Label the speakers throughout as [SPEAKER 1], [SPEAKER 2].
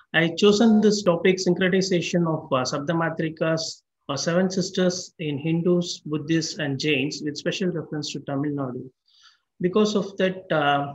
[SPEAKER 1] I chosen this topic syncretization of Sabdamatrikas or seven sisters in Hindus, Buddhists, and Jains with special reference to Tamil Nadu. Because of that,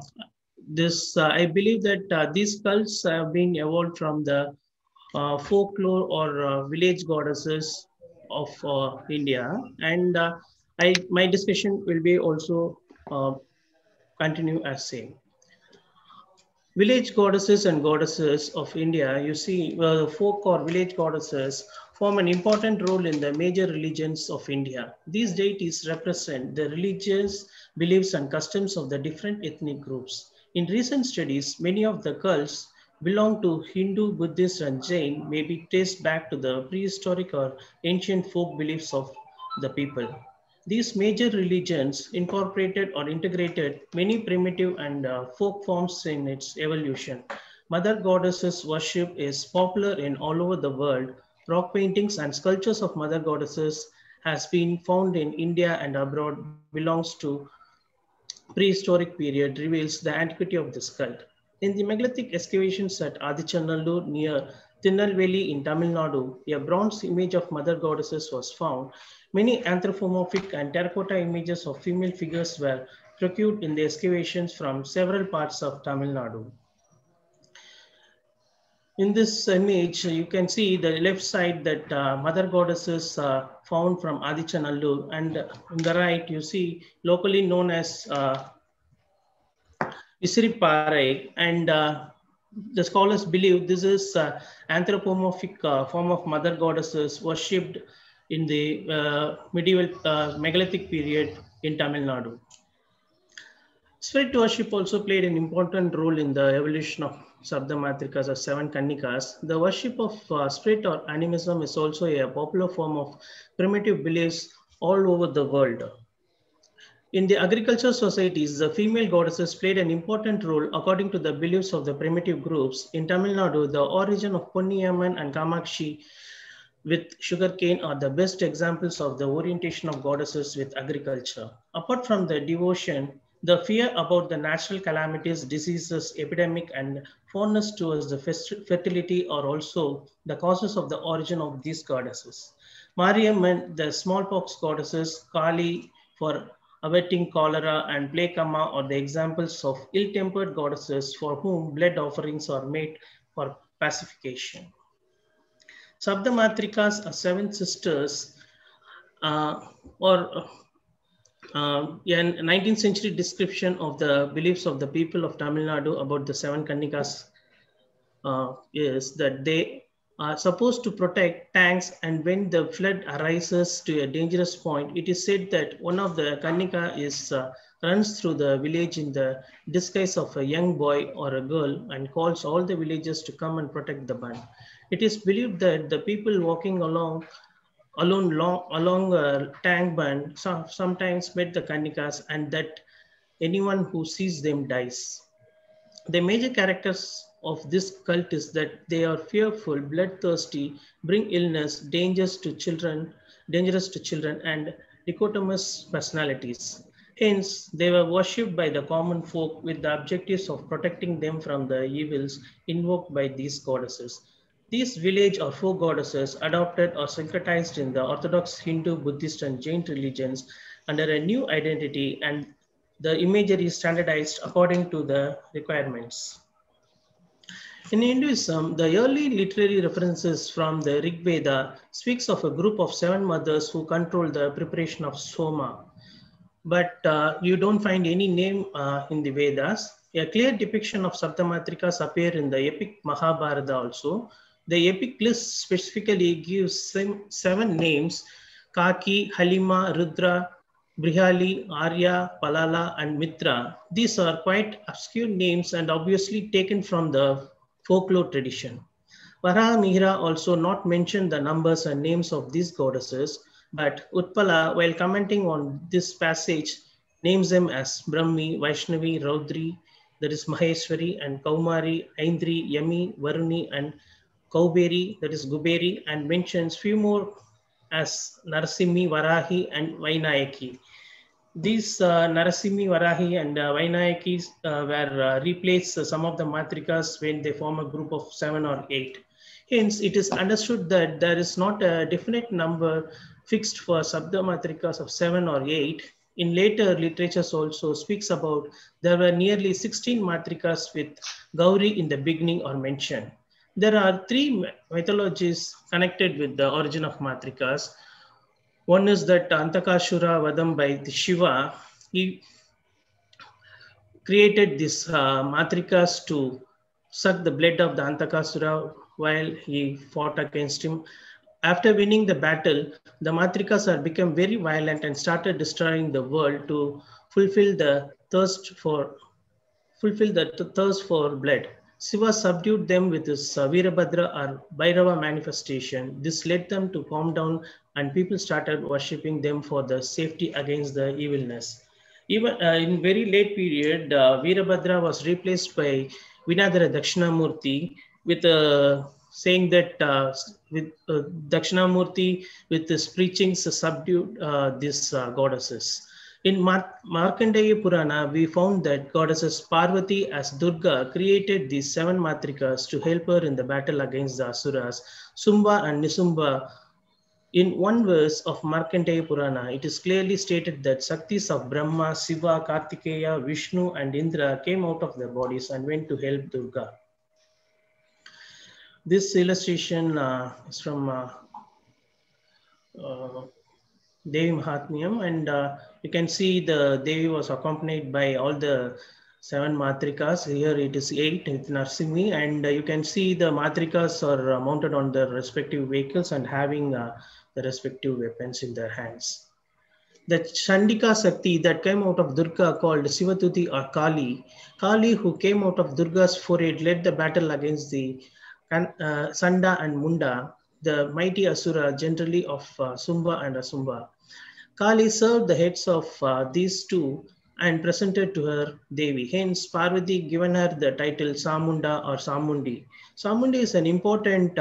[SPEAKER 1] I believe that these cults have been evolved from the folklore or village goddesses of India, and my discussion will be also uh, continue as same. Village goddesses and goddesses of India, you see, folk or village goddesses form an important role in the major religions of India. These deities represent the religious beliefs and customs of the different ethnic groups. In recent studies, many of the cults belong to Hindu, Buddhist, and Jain may be traced back to the prehistoric or ancient folk beliefs of the people. These major religions incorporated or integrated many primitive and folk forms in its evolution. Mother goddesses worship is popular in all over the world. Rock paintings and sculptures of mother goddesses has been found in India and abroad belongs to prehistoric period reveals the antiquity of this cult. In the megalithic excavations at Adichanallur near Tirunelveli in Tamil Nadu, a bronze image of mother goddesses was found. Many anthropomorphic and terracotta images of female figures were procured in the excavations from several parts of Tamil Nadu. In this image, you can see the left side that mother goddesses found from Adichanallur, and on the right, you see locally known as Isiriparai, and the scholars believe this is anthropomorphic form of mother goddesses worshipped in the medieval megalithic period in Tamil Nadu. Spirit worship also played an important role in the evolution of Sabdamatrikas or seven Kannikas. The worship of spirit or animism is also a popular form of primitive beliefs all over the world. In the agricultural societies, the female goddesses played an important role according to the beliefs of the primitive groups. In Tamil Nadu, the origin of Ponniamman and Kamakshi with sugarcane are the best examples of the orientation of goddesses with agriculture. Apart from the devotion, the fear about the natural calamities, diseases, epidemic, and fondness towards the fertility are also the causes of the origin of these goddesses. Mariamman, the smallpox goddesses, Kali for averting cholera, and Plekama are the examples of ill-tempered goddesses for whom blood offerings are made for pacification. Sabdamatrikas are seven sisters or a 19th century description of the beliefs of the people of Tamil Nadu about the seven Kannikas is that they are supposed to protect tanks, and when the flood arises to a dangerous point, it is said that one of the Kannika runs through the village in the disguise of a young boy or a girl and calls all the villagers to come and protect the band. It is believed that the people walking along a tank band sometimes met the Kannikas, and that anyone who sees them dies. The major characters of this cult is that they are fearful, bloodthirsty, bring illness, dangerous to children, and dichotomous personalities. Hence, they were worshipped by the common folk with the objectives of protecting them from the evils invoked by these goddesses. These village or folk goddesses adopted or syncretized in the Orthodox Hindu, Buddhist, and Jain religions under a new identity, and the imagery is standardized according to the requirements. In Hinduism, the early literary references from the Rig Veda speaks of a group of seven mothers who control the preparation of soma. But you don't find any name in the Vedas. A clear depiction of Saptamatrikas appear in the epic Mahabharata also. The epic list specifically gives seven names: Kaki, Halima, Rudra, Brihali, Arya, Palala, and Mitra. These are quite obscure names and obviously taken from the folklore tradition. Varaha Mihira also not mentioned the numbers and names of these goddesses, but Utpala, while commenting on this passage, names them as Brahmi, Vaishnavi, Raudri, that is Maheshwari, and Kaumari, Aindri, Yami, Varuni, and Kauberi, that is Guberi, and mentions few more as Narasimhi, Varahi, and Vainayaki. These Narasimhi, Varahi, and Vainayakis were replaced some of the matrikas when they form a group of 7 or 8. Hence, it is understood that there is not a definite number fixed for Sabda matrikas of 7 or 8. In later literatures also speaks about there were nearly 16 matrikas with Gauri in the beginning or mentioned. There are 3 mythologies connected with the origin of matrikas. One is that Antakashura Vadam by the Shiva. He created these matrikas to suck the blood of the Antakasura while he fought against him. After winning the battle, the matrikas had become very violent and started destroying the world to fulfill the thirst for blood. Shiva subdued them with his Virabhadra or Bhairava manifestation. This led them to calm down and people started worshipping them for the safety against the evilness. Even in very late period, Virabhadra was replaced by Vinadara Dakshinamurti with saying that with Dakshinamurti with his preachings subdued these goddesses. In Markandeya Purana, we found that goddesses Parvati as Durga created these 7 matrikas to help her in the battle against the Asuras. Sumba and Nisumba. In one verse of Markandeya Purana, it is clearly stated that Shaktis of Brahma, Shiva, Kartikeya, Vishnu, and Indra came out of their bodies and went to help Durga. This illustration is from Devi Mahatmyam, and you can see the Devi was accompanied by all the 7 matrikas. Here it is 8 with Narasimhi, and you can see the matrikas are mounted on their respective vehicles and having the respective weapons in their hands. The Chandika Sakti that came out of Durga called Sivatuti or Kali. Kali, who came out of Durga's forehead, led the battle against the Sanda and Munda, the mighty Asura generally of Sumba and Asumba. Kali served the heads of these two and presented to her Devi. Hence, Parvati given her the title Samunda or Samundi. Samundi is an important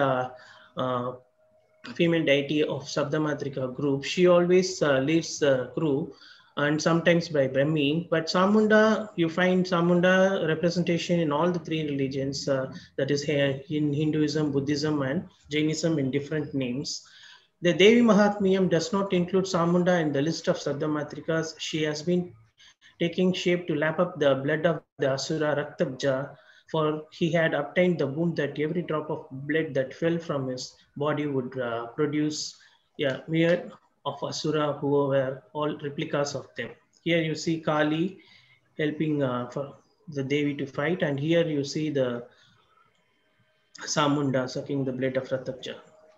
[SPEAKER 1] female deity of Sabdamatrika group. She always leads the crew and sometimes by Brahmi. But Samunda, you find Samunda representation in all the 3 religions, that is in Hinduism, Buddhism, and Jainism in different names. The Devi Mahatmyam does not include Samunda in the list of Sabdamatrikas. She has been taking shape to lap up the blood of the Asura Raktabja, for he had obtained the boon that every drop of blood that fell from his body would produce a myriad of Asura who were all replicas of them. Here you see Kali helping for the Devi to fight, and here you see the Samunda sucking the blood of Raktabja.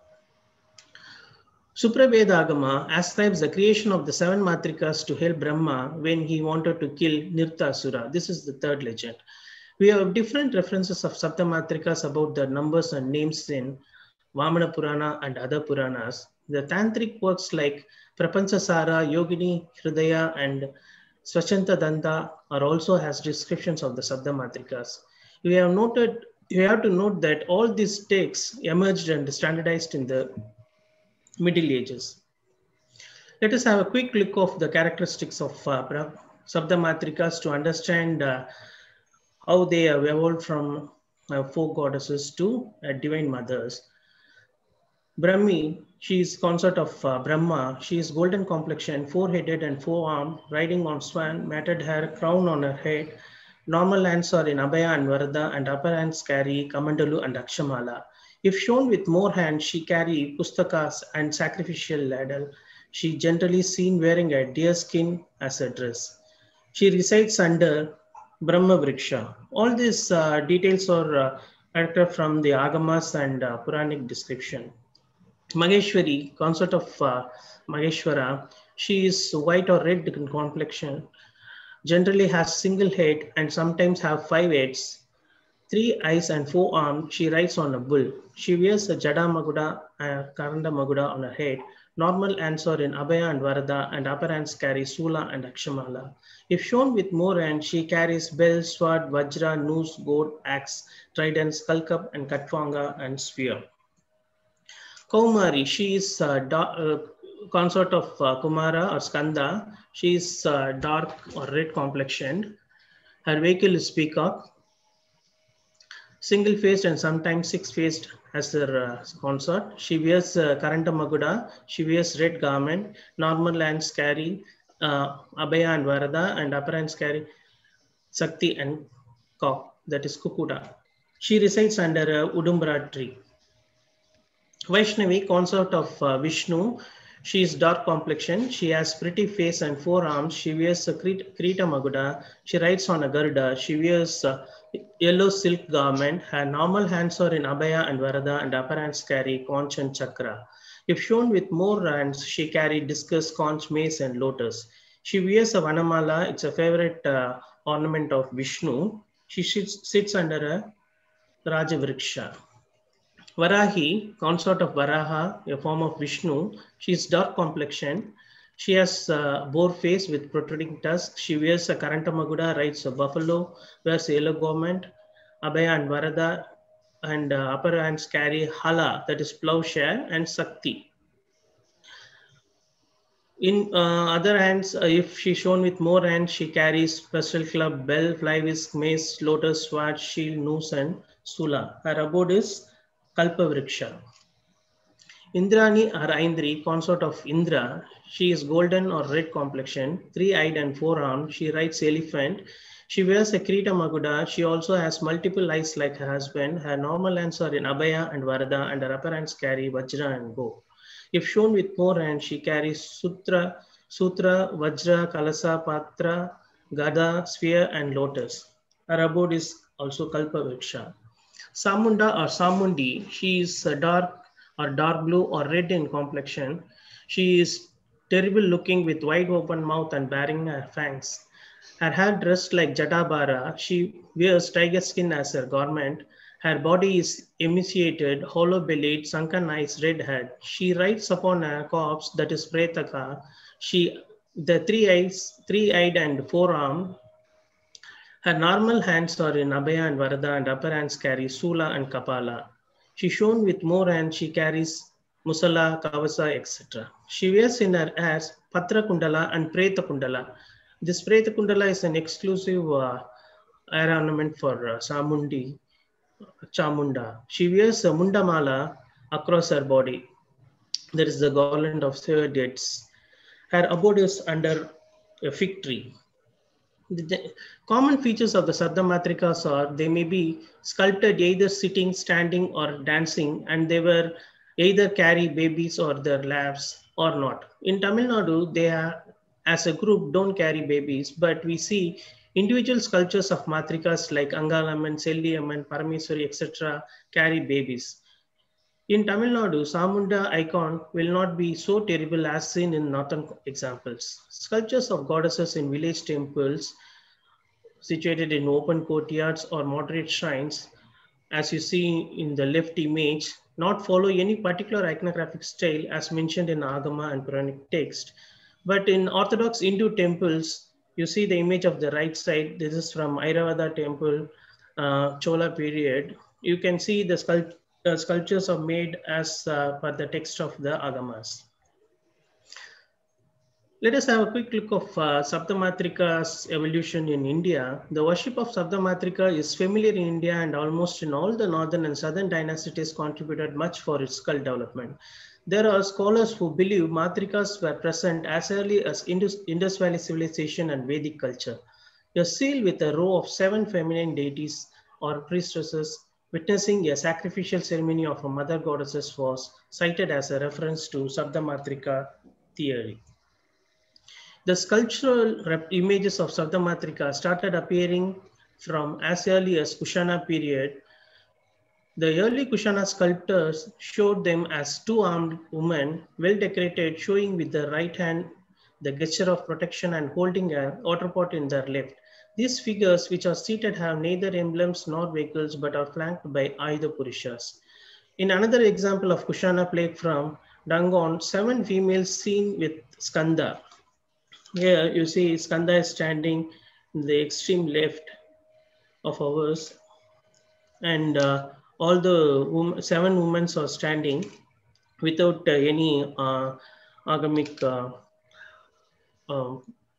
[SPEAKER 1] Suprabheda Agama ascribes the creation of the 7 matrikas to help Brahma when he wanted to kill Nirtasura. This is the 3rd legend. We have different references of Saptamatrikas about their numbers and names in Vamana Purana and other Puranas. The Tantric works like Prapanchasara, Yogini, Hridaya, and Swachanta Danta are also has descriptions of the Sabdamatrikas. We have to note that all these texts emerged and standardized in the Middle Ages. Let us have a quick look of the characteristics of Sabdamatrikas to understand how they have evolved from 4 goddesses to divine mothers. Brahmi, she is consort of Brahma. She is golden complexion, 4-headed and 4-armed, riding on swan, matted hair, crown on her head. Normal hands are in Abhaya and Varada, and upper hands carry Kamandalu and Akshamala. If shown with more hands, she carries pustakas and sacrificial ladle. She generally seen wearing a deer skin as a dress. She resides under Brahma Vriksha. All these details are character from the Agamas and Puranic description. Maheshwari, consort of Maheshwara, she is white or red in complexion, generally has single head and sometimes have 5 heads, 3 eyes and 4 arms. She rides on a bull. She wears a Jada Maguda and Karanda Maguda on her head. Normal hands are in Abhaya and Varada, and upper hands carry Sula and Akshamala. If shown with more hands, she carries bell, sword, vajra, noose, goat, axe, trident, skullcup, and katwanga and spear. Kaumari, she is consort of Kumara or Skanda. She is dark or red complexioned. Her vehicle is peacock, single-faced and sometimes six-faced as her consort. She wears Karanta Maguda. She wears red garment. Normal hands carry Abhaya and Varada, and upper hands carry Sakti and cock, that is Kukuda. She resides under a Udumbara tree. Vaishnavi, consort of Vishnu. She is dark complexion. She has pretty face and forearms. She wears a Krita Maguda. She rides on a Garuda. She wears a yellow silk garment. Her normal hands are in Abhaya and Varada, and upper hands carry conch and chakra. If shown with more hands, she carries discus, conch, mace, and lotus. She wears a Vanamala. It's a favorite ornament of Vishnu. She sits under a Rajavriksha. Varahi, consort of Varaha, a form of Vishnu. She is dark complexion. She has a boar face with protruding tusks. She wears a Karanta Maguda, rides a buffalo, wears a yellow garment. Abhaya and Varada and upper hands carry Hala, that is plowshare, and Sakti. In other hands, if she's shown with more hands, she carries pistol club, bell, fly whisk, mace, lotus, sword, shield, noose, and sula. Her abode is Kalpavriksha. Indrani or Aindri, consort of Indra. She is golden or red complexion, three-eyed and four-armed. She rides elephant. She wears a Krita Maguda. She also has multiple eyes like her husband. Her normal hands are in Abhaya and Varada, and her upper hands carry Vajra and bow. If shown with more hands, she carries Sutra, Vajra, Kalasa, Patra, Gada, Sphere, and Lotus. Her abode is also Kalpavriksha. Samunda or Samundi, she is dark or dark blue or red in complexion. She is terrible looking with wide open mouth and bearing her fangs. Her hair dressed like Jatabara. She wears tiger skin as her garment. Her body is emaciated, hollow-bellied, sunken eyes, red head. She rides upon a corpse, that is Pretaka. The three-eyed and four-armed. Her normal hands are in Abhaya and Varada, and upper hands carry Sula and Kapala. She shown with more hands, she carries Musala, Kavasa, etc. She wears in her hairs Patra Kundala and Preta Kundala. This Preta Kundala is an exclusive hair ornament for Samundi, Chamunda. She wears a Mundamala across her body. There is the garland of third dates. Her abode is under a fig tree. The common features of the Sabdamatrikas are they may be sculpted either sitting, standing, or dancing, and they were either carry babies or their laps or not. In Tamil Nadu, they are, as a group, don't carry babies, but we see individual sculptures of Matrikas like Angalamman, Selliamman, Parameswari, etc. carry babies. In Tamil Nadu, Samunda icon will not be so terrible as seen in northern examples. Sculptures of goddesses in village temples situated in open courtyards or moderate shrines, as you see in the left image, not follow any particular iconographic style as mentioned in Agama and Puranic text. But in Orthodox Hindu temples, you see the image of the right side. This is from Airavada temple, Chola period. You can see the sculptures are made as per the text of the Agamas. Let us have a quick look of Saptamatrika's evolution in India. The worship of Saptamatrika is familiar in India, and almost in all the northern and southern dynasties contributed much for its cult development. There are scholars who believe Matrikas were present as early as Indus Valley civilization and Vedic culture. A seal with a row of 7 feminine deities or priestesses witnessing a sacrificial ceremony of a mother goddess was cited as a reference to Sabdamatrika theory. The sculptural images of Sabdamatrika started appearing from as early as Kushana period. The early Kushana sculptors showed them as 2 armed women, well decorated, showing with the right hand the gesture of protection and holding a water pot in their left. These figures, which are seated, have neither emblems nor vehicles, but are flanked by Ayudha Purushas. In another example of Kushana plague from Dangon, 7 females seen with Skanda. Here you see Skanda is standing in the extreme left of ours, and all the 7 women are standing without any agamic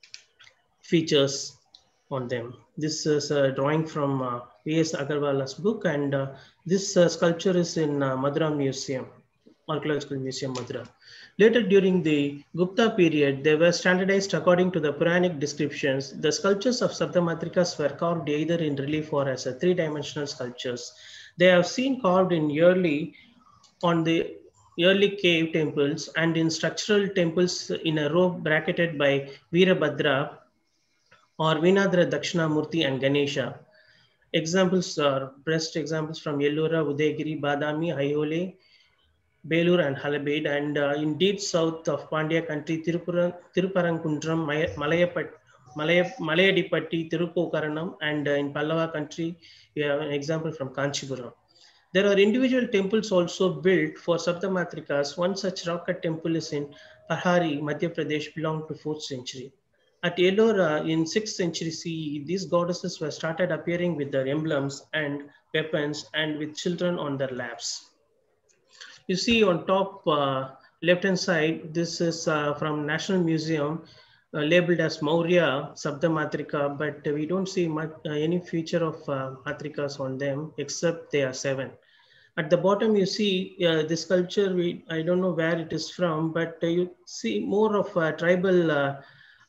[SPEAKER 1] features on them. This is a drawing from V.S. Agarwal's book, and this sculpture is in Mathura Museum, Archaeological Museum, Mathura. Later, during the Gupta period, they were standardized according to the Puranic descriptions. The sculptures of Saptamatrikas were carved either in relief or as a three-dimensional sculptures. They have seen carved in on the early cave temples and in structural temples in a row bracketed by Veerabhadra or Vinadra Dakshinamurti and Ganesha. Examples are best examples from Ellora, Udayagiri, Badami, Aihole, Belur and Halabid, and in deep south of Pandya country, Tiruparangundram, Malayadipatti, Tirupokaranam, and in Pallava country, we have an example from Kanchipuram. There are individual temples also built for Saptamatrikas. One such rock cut temple is in Pahari, Madhya Pradesh, belonged to 4th century. At Ellora in 6th century CE, these goddesses were started appearing with their emblems and weapons and with children on their laps. You see on top left-hand side, this is from National Museum, labeled as Maurya Sabdamatrika, but we don't see much, any feature of Matrikas on them, except they are 7. At the bottom, you see this sculpture, I don't know where it is from, but you see more of tribal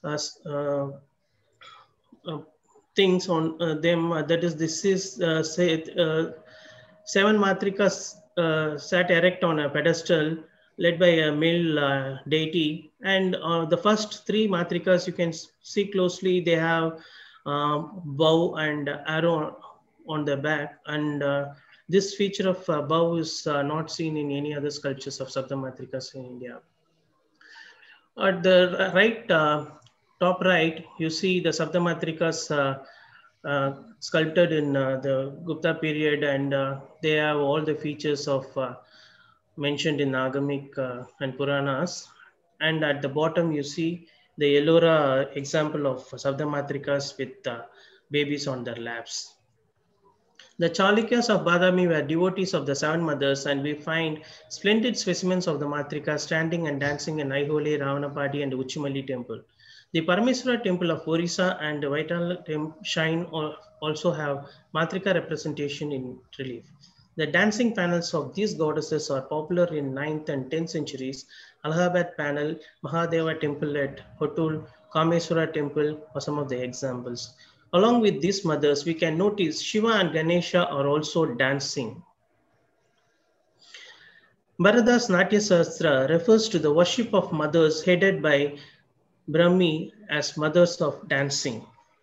[SPEAKER 1] things on them. That is, this is 7 Matrikas sat erect on a pedestal led by a male deity. And the first 3 Matrikas, you can see closely, they have bow and arrow on the back. And this feature of bow is not seen in any other sculptures of Saptamatrikas in India. At the right, top right, you see the Saptamatrikas sculpted in the Gupta period, and they have all the features of mentioned in Agamic and Puranas. And at the bottom, you see the Ellora example of Saptamatrikas with babies on their laps. The Chalukyas of Badami were devotees of the 7 mothers, and we find splendid specimens of the Matrika standing and dancing in Aihole, Ravanapadi, and Uchimali temple. The Parameswara temple of Orissa and Vital Shrine also have Matrika representation in relief. The dancing panels of these goddesses are popular in 9th and 10th centuries. Allahabad panel, Mahadeva temple at Hotul, Kameswara temple are some of the examples. Along with these mothers, we can notice Shiva and Ganesha are also dancing. Bharada's Natya Sastra refers to the worship of mothers headed by Brahmi as mothers of dancing.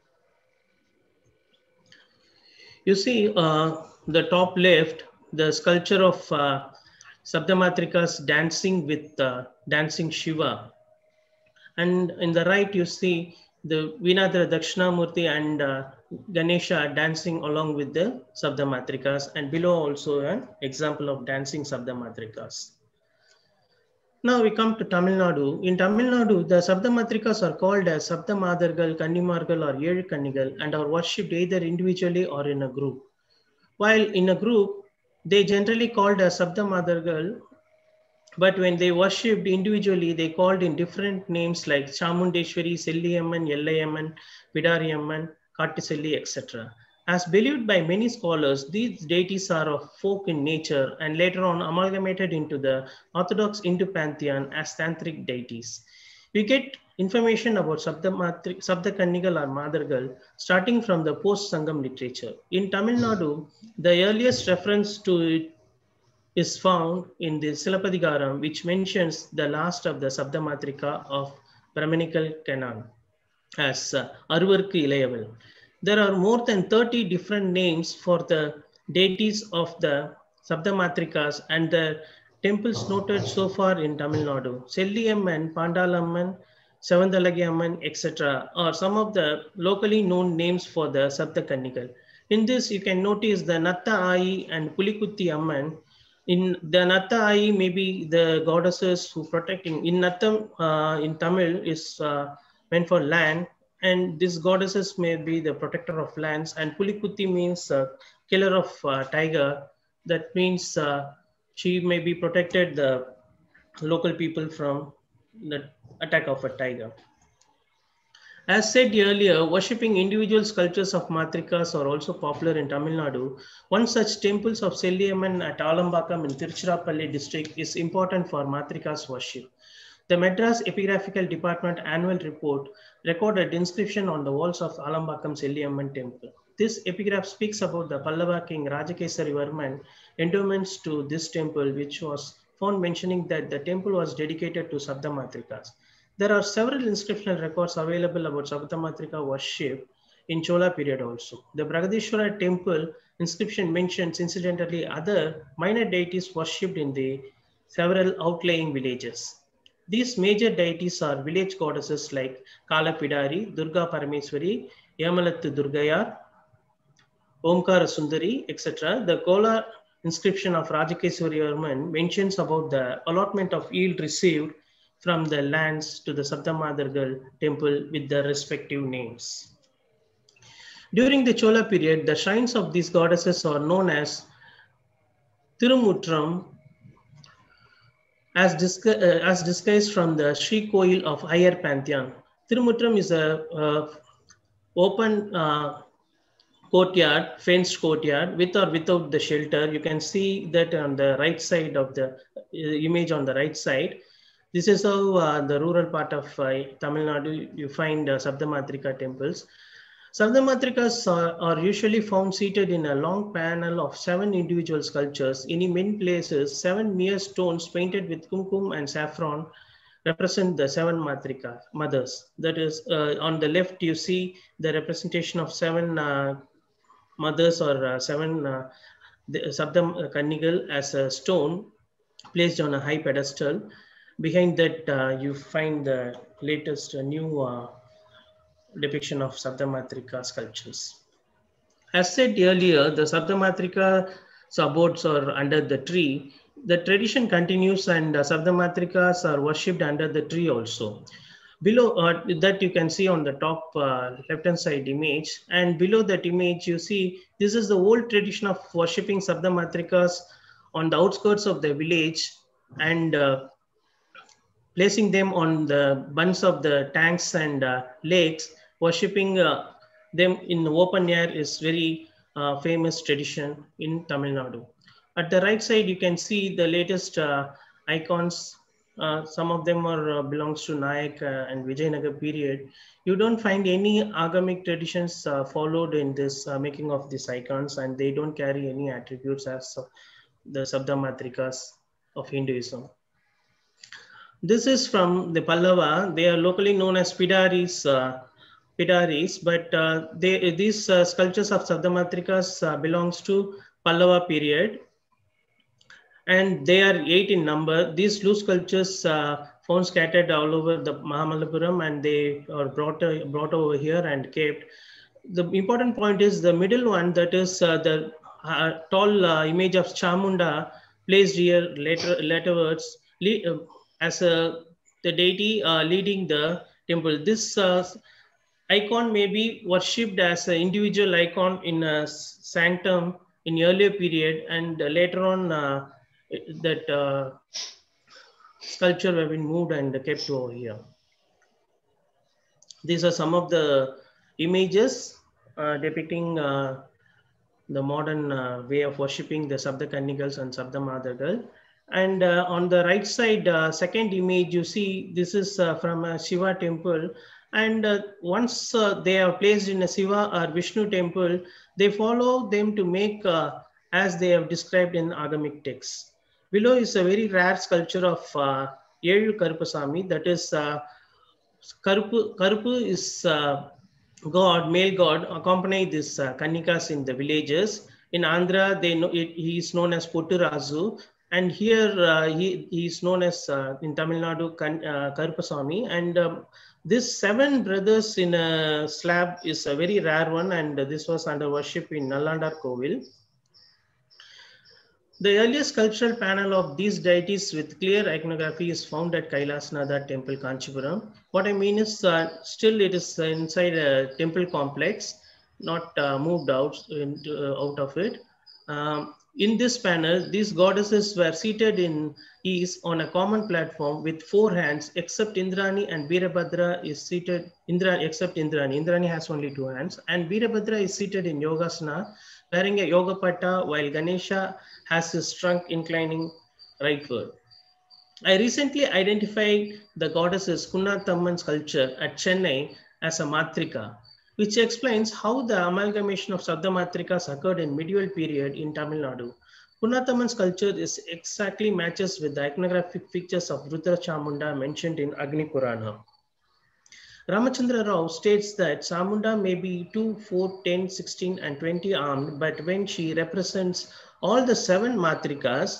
[SPEAKER 1] You see the top left, the sculpture of Saptamatrikas dancing with dancing Shiva. And in the right, you see the Vinadra Dakshinamurti and Ganesha dancing along with the Saptamatrikas, and below also an example of dancing Saptamatrikas. Now we come to Tamil Nadu. In Tamil Nadu, the Saptamatrikas are called as Saptamadhargal, Kannimargal, or Yezhu Kannigal, and are worshipped either individually or in a group. While in a group, they generally called as Saptamadhargal, but when they worshipped individually, they called in different names like Chamundeshwari, Selliyamman, Yellayamman, Vidariamman, Kattiselli, etc. As believed by many scholars, these deities are of folk in nature and later on amalgamated into the Orthodox Hindu pantheon as tantric deities. We get information about Saptakannigal or Madhargal starting from the post-Sangam literature. In Tamil Nadu, the earliest reference to it is found in the Silapadigaram, which mentions the last of the Saptamatrika of Brahminical canon as Aruvarku Ilayaval. There are more than 30 different names for the deities of the Saptamatrikas, and the temples noted so far in Tamil Nadu. Selliyamman, Pandalamman, Sevandalagi, etc. are some of the locally known names for the Saptakannigal. In this, you can notice the Natta Ai and Pulikutti Amman. In the Natta Ai, maybe the goddesses who protecting. In Nattam, in Tamil, is meant for land, and these goddesses may be the protector of lands. And Pulikutti means killer of tiger. That means she may be protected the local people from the attack of a tiger. As said earlier, worshipping individual sculptures of Matrikas are also popular in Tamil Nadu. One such temples of Selliaman at Alambakam in Tiruchirappalli district is important for Matrikas worship. The Madras Epigraphical Department annual report recorded inscription on the walls of Alambakam Selliamman temple. This epigraph speaks about the Pallava king Rajakesari Varman endowments to this temple, which was found mentioning that the temple was dedicated to Sabdamatrikas. There are several inscriptional records available about Sabdamatrika worship in Chola period also. The Bragadishwara temple inscription mentions incidentally other minor deities worshipped in the several outlying villages. These major deities are village goddesses like Kalapidari, Durga Parameswari, Yamalathu Durgayar, Omkara Sundari, etc. The Kola inscription of Rajakeswari Varman mentions about the allotment of yield received from the lands to the Sabdamadhargal temple with their respective names. During the Chola period, the shrines of these goddesses are known as Tirumutram, as disguised from the Sri Koil of Higher Pantheon. Tirumutram is a open courtyard, fenced courtyard, with or without the shelter. You can see that on the right side of the image on the right side. This is how the rural part of Tamil Nadu, you find Sabdamatrika temples. Sabdamatrikas are usually found seated in a long panel of 7 individual sculptures. In many places, 7 mere stones painted with kumkum and saffron represent the 7 Matrika mothers. That is, on the left, you see the representation of 7 mothers or 7 Sabdam Kannigal as a stone placed on a high pedestal. Behind that, you find the latest new depiction of Sabdamatrika sculptures. As said earlier, the Sabdamatrika abodes are under the tree. The tradition continues and Sabdamatrikas are worshipped under the tree also. Below that you can see on the top left-hand side image, and below that image you see this is the old tradition of worshipping Sabdamatrikas on the outskirts of the village and placing them on the bunds of the tanks and lakes. Worshipping them in the open air is very famous tradition in Tamil Nadu. At the right side, you can see the latest icons. Some of them are belongs to Nayak and Vijayanagar period. You don't find any agamic traditions followed in this making of these icons, and they don't carry any attributes as the Sabdamatrikas of Hinduism. This is from the Pallava. They are locally known as Pidaris, but these sculptures of Sabdamatrikas belongs to Pallava period, and they are 8 in number. These loose sculptures found scattered all over the Mahamalapuram, and they are brought over here and kept. The important point is the middle one, that is the tall image of Chamunda placed here laterwards as the deity leading the temple. This icon may be worshipped as an individual icon in a sanctum in earlier period, and later on that sculpture have been moved and kept over here. These are some of the images depicting the modern way of worshipping the Sabda Kannikals and Sabda Madhargal. And on the right side, second image, you see this is from a Shiva temple. And once they are placed in a Shiva or Vishnu temple, they follow them to make as they have described in Agamic texts. Below is a very rare sculpture of Yelu Karupasamy. That is, Karupu is god, male god, accompany these Kannikas in the villages. In Andhra, he is known as Potturazu. And here he is known as in Tamil Nadu Karupasamy. And this 7 brothers in a slab is a very rare one, and this was under worship in Nallandar Kovil. The earliest sculptural panel of these deities with clear iconography is found at Kailasnatha Temple, Kanchipuram. What I mean is still it is inside a temple complex, not moved out of it. In this panel, these goddesses were seated in ease on a common platform with 4 hands, except Indrani and Veerabhadra is seated, except Indrani. Indrani has only 2 hands, and Veerabhadra is seated in Yogasana, wearing a yoga pata, while Ganesha has his trunk inclining rightward. I recently identified the goddess's Kunnathamman sculpture at Chennai as a matrika, which explains how the amalgamation of Sabdamatrikas occurred in medieval period in Tamil Nadu. Kunnathamman sculpture is exactly matches with the iconographic features of Rudra Chamunda mentioned in Agni Purana. Ramachandra Rao states that Chamunda may be 2, 4, 10, 16 and 20 armed, but when she represents all the 7 matrikas,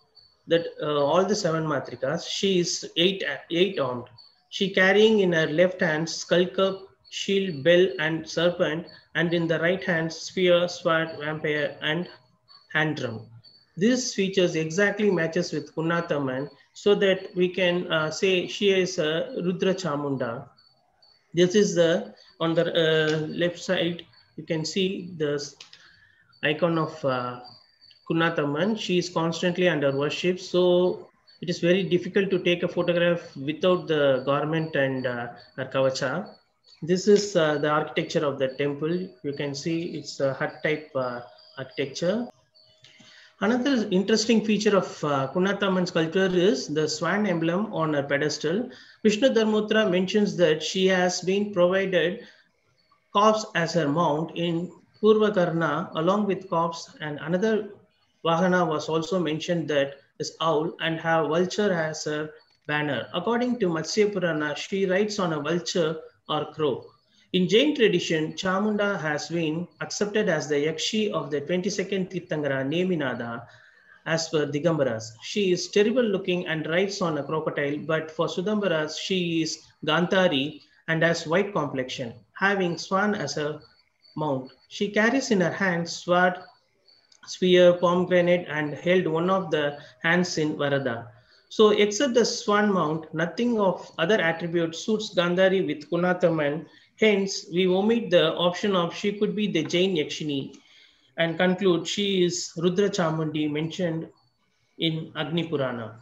[SPEAKER 1] she is eight armed. She carrying in her left hand skull cup, shield, bell, and serpent, and in the right hand spear, sword, vampire, and hand drum. This features exactly matches with Kunnathamman, so that we can say she is a Rudra Chamunda. This is the on the left side. You can see the icon of Kunnathamman. She is constantly under worship, so it is very difficult to take a photograph without the garment and her kavacha. This is the architecture of the temple. You can see it's a hut type architecture. Another interesting feature of Kunnathamman sculpture is the swan emblem on her pedestal. Vishnu Dharmottara mentions that she has been provided corpse as her mount in Purvakarna along with corpse, and another Vahana was also mentioned that is owl and have vulture as her banner. According to Matsya Purana, she rides on a vulture or crow. In Jain tradition, Chamunda has been accepted as the Yakshi of the 22nd Tirthangara Neminada as per Digambaras. She is terrible looking and rides on a crocodile, but for Sudambaras, she is Gantari and has white complexion, having swan as a mount. She carries in her hand sword, spear, pomegranate, and held one of the hands in Varada. So except the swan mount, nothing of other attributes suits Gandhari with Kunnathamman. Hence, we omit the option of she could be the Jain Yakshini and conclude she is Rudra Chamundi mentioned in Agni Purana.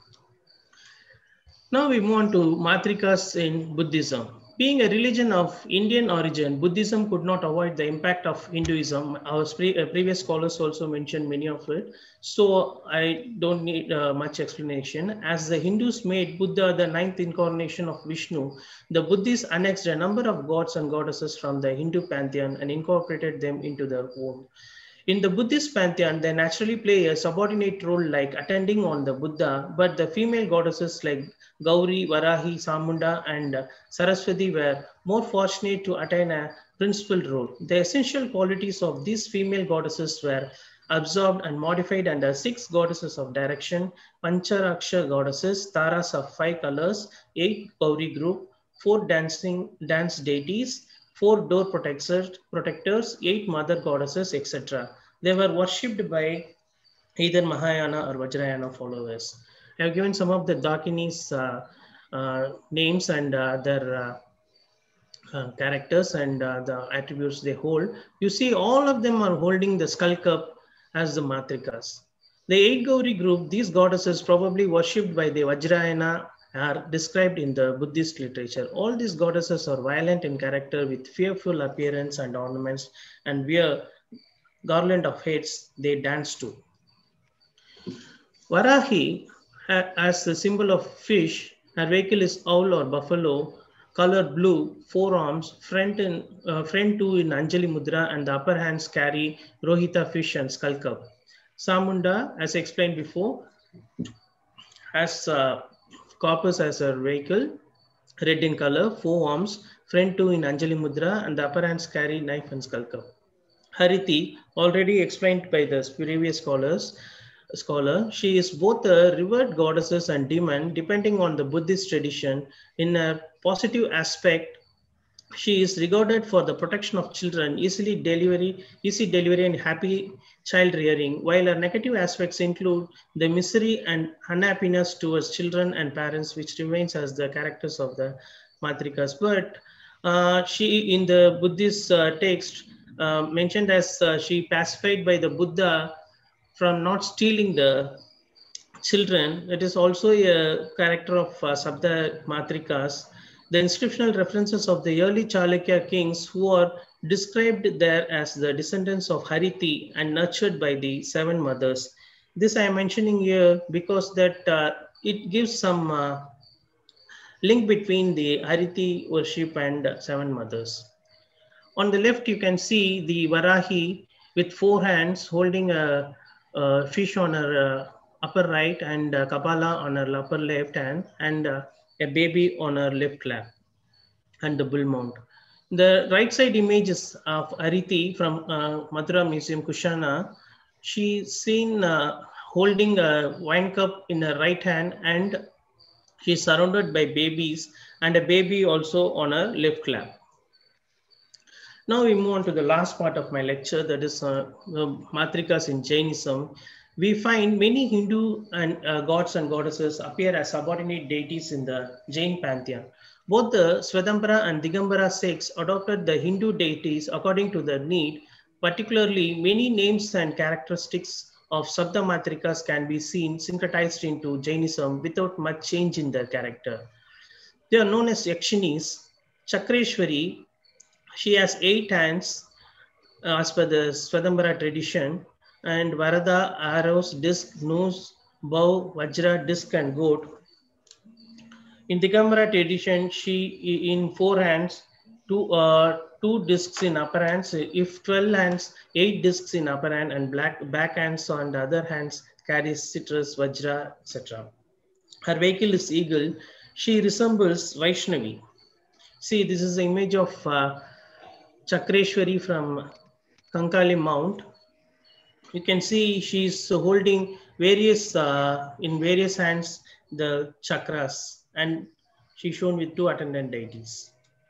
[SPEAKER 1] Now we move on to Matrikas in Buddhism. Being a religion of Indian origin, Buddhism could not avoid the impact of Hinduism. Our previous scholars also mentioned many of it. So I don't need much explanation. As the Hindus made Buddha the 9th incarnation of Vishnu, the Buddhists annexed a number of gods and goddesses from the Hindu pantheon and incorporated them into their own. In the Buddhist pantheon, they naturally play a subordinate role like attending on the Buddha, but the female goddesses like Gauri, Varahi, Samunda, and Saraswati were more fortunate to attain a principal role. The essential qualities of these female goddesses were absorbed and modified under 6 goddesses of direction, Pancharaksha goddesses, Taras of 5 colors, 8 Gauri group, 4 dance deities, 4 door protectors, 8 mother goddesses, etc. They were worshipped by either Mahayana or Vajrayana followers. I have given some of the Dakini's names and their characters and the attributes they hold. You see all of them are holding the skull cup as the Matrikas. The 8 Gauri group, these goddesses probably worshipped by the Vajrayana are described in the Buddhist literature. All these goddesses are violent in character with fearful appearance and ornaments and wear garland of heads they dance to. Varahi, as the symbol of fish, her vehicle is owl or buffalo, color blue, 4 arms, front 2 in Anjali Mudra, and the upper hands carry Rohita fish and skull cup. Samunda, as explained before, has corpus as a vehicle, red in color, 4 arms, front 2 in Anjali Mudra, and the upper hands carry knife and skull cup. Hariti, already explained by the previous scholar, she is both a revered goddess and demon, depending on the Buddhist tradition. In a positive aspect, she is regarded for the protection of children, easy delivery and happy child rearing, while her negative aspects include the misery and unhappiness towards children and parents, which remains as the characters of the Matrikas. But she, in the Buddhist text, mentioned as she pacified by the Buddha from not stealing the children. It is also a character of Sabda Matrikas. The inscriptional references of the early Chalukya kings who are described there as the descendants of Hariti and nurtured by the seven mothers. This I am mentioning here because that it gives some link between the Hariti worship and seven mothers. On the left, you can see the Varahi with four hands holding a fish on her upper right and Kapala on her upper left hand and a baby on her left lap and the bull mount. The right side images of Ariti from Mathura Museum, Kushana. She's seen holding a wine cup in her right hand and she's surrounded by babies and a baby also on her left lap. Now we move on to the last part of my lecture, that is Matrikas in Jainism. We find many Hindu and gods and goddesses appear as subordinate deities in the Jain pantheon. Both the Svetambara and Digambara sects adopted the Hindu deities according to their need. Particularly, many names and characteristics of Sabda Matrikas can be seen syncretized into Jainism without much change in their character. They are known as Yakshinis. Chakreshwari, she has 8 hands as per the Svetambara tradition, and Varada, arrows, disc, nose, bow, vajra, disc, and goat. In Digambara tradition, she in 4 hands, 2 discs in upper hands. If 12 hands, 8 discs in upper hand, and back hands on the other hands carries citrus, vajra, etc. Her vehicle is eagle. She resembles Vaishnavi. See, this is the image of Chakreshwari from Kankali Mount. You can see she's holding various, in various hands, the chakras, and she's shown with 2 attendant deities.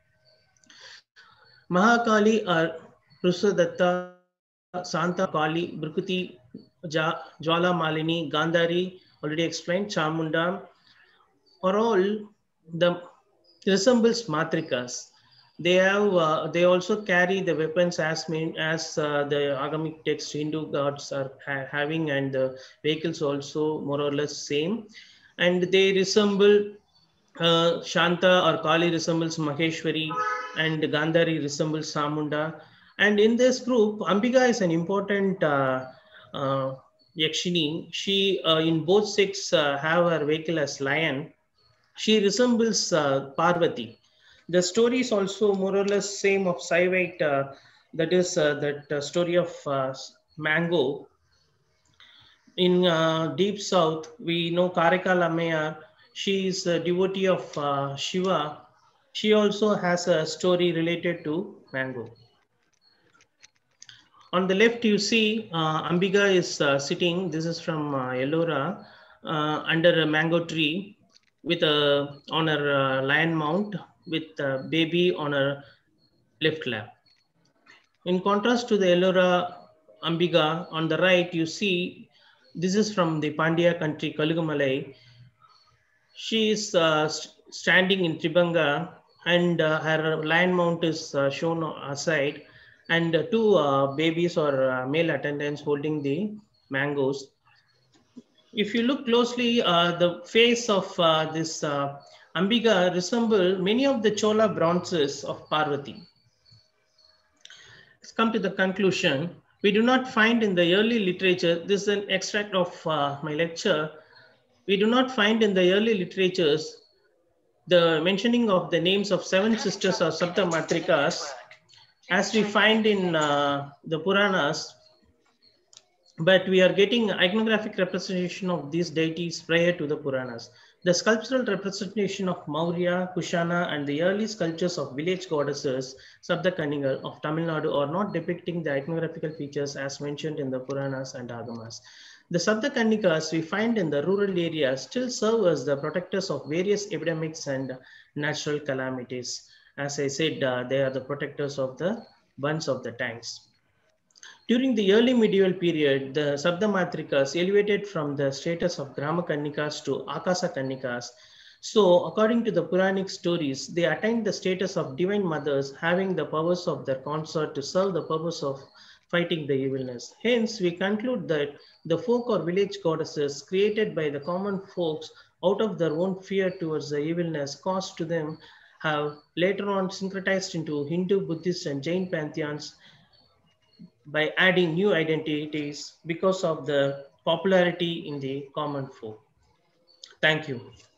[SPEAKER 1] Mahakali are Prusadatta, Santa Kali, Brukuti, Jwala Malini, Gandhari, already explained, Chamunda, are all the resembles Matrikas. They have. They also carry the weapons as the Agamic text Hindu gods are having, and the vehicles also more or less same. And they resemble Shanta or Kali resembles Maheshwari, and Gandhari resembles Samunda. And in this group, Ambika is an important Yakshini. She in both sects have her vehicle as lion. She resembles Parvati. The story is also more or less same of Saivite, that is that story of mango. In deep south, we know Karika Lamaya. She is a devotee of Shiva. She also has a story related to mango. On the left, you see Ambika is sitting. This is from Ellora under a mango tree with on her lion mount, with a baby on her left lap. In contrast to the Ellora Ambika, on the right, you see, this is from the Pandya country, Kalugumalai. She is standing in Tribanga, and her lion mount is shown aside, and 2 babies or male attendants holding the mangoes. If you look closely, the face of this Ambika resemble many of the Chola bronzes of Parvati. Let's come to the conclusion. We do not find in the early literature, this is an extract of my lecture, we do not find in the early literatures the mentioning of the names of 7 sisters or Sapta Matrikas as we find in the Puranas, but we are getting iconographic representation of these deities prior to the Puranas. The sculptural representation of Maurya, Kushana, and the early sculptures of village goddesses, Sabda Kanningal of Tamil Nadu, are not depicting the iconographical features as mentioned in the Puranas and Agamas. The Sabda Kannikas we find in the rural areas still serve as the protectors of various epidemics and natural calamities. As I said, they are the protectors of the bunds of the tanks. During the early medieval period, the Sabda Matrikas elevated from the status of Grama Kannikas to Akasa Kannikas. So, according to the Puranic stories, they attained the status of divine mothers, having the powers of their consort to serve the purpose of fighting the evilness. Hence, we conclude that the folk or village goddesses created by the common folks out of their own fear towards the evilness caused to them have later on syncretized into Hindu, Buddhist, and Jain pantheons by adding new identities because of the popularity in the common folk. Thank you.